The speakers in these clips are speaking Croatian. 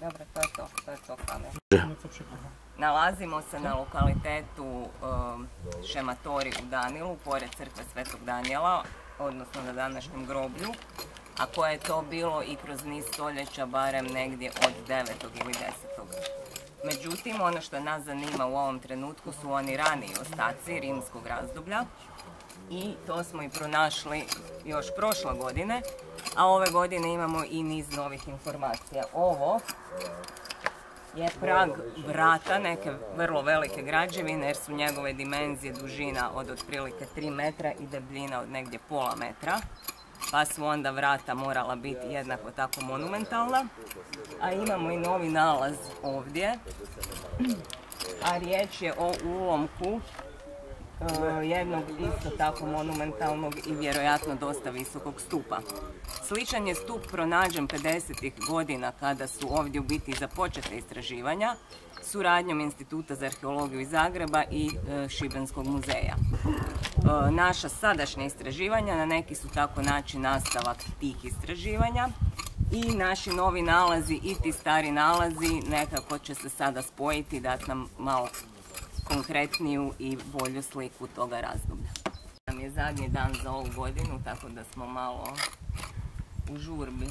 Dobro, to je to kamer. Nalazimo se na lokalitetu Šematori u Danilu, pored crkve Svetog Danijela, odnosno na današnjem groblju, a koje je to bilo i kroz niz stoljeća, barem negdje od 9. ili 10. Međutim, ono što nas zanima u ovom trenutku su oni raniji ostaci rimskog razdoblja i to smo i pronašli još prošle godine, a ove godine imamo i niz novih informacija. Ovo je prag vrata neke vrlo velike građevine jer su njegove dimenzije dužina od otprilike 3 metra i debljina od negdje pola metra, pa su onda vrata morala biti jednako tako monumentalna. A imamo i novi nalaz ovdje, a riječ je o ulomku jednog isto tako monumentalnog i vjerojatno dosta visokog stupa. Sličan je stup pronađen 50. godina kada su ovdje u biti započete istraživanja suradnjom Instituta za arheologiju iz Zagreba i Šibenskog muzeja. Naša sadašnja istraživanja na neki su tako način nastavak tih istraživanja i naši novi nalazi i ti stari nalazi nekako će se sada spojiti, dati nam malo konkretniju i bolju sliku toga razdoblja. Nam je zadnji dan za ovu godinu, tako da smo malo u žurbi.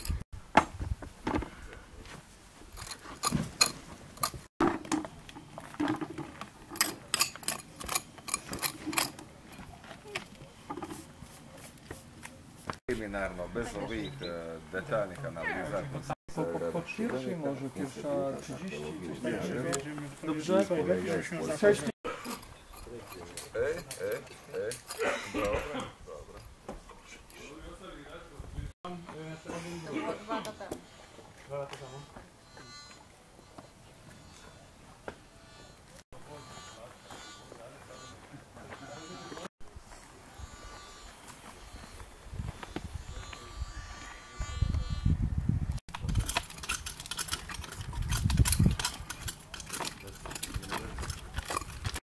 Preliminarno, bez ovih detaljnih analiza. Po pierwszej może pierwsza 30. Dobrze?